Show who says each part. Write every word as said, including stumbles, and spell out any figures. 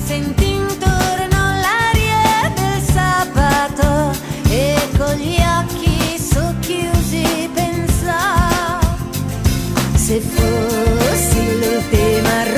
Speaker 1: sentì intorno l'aria del sabato e con gli occhi socchiusi pensò: se fossi l'ultima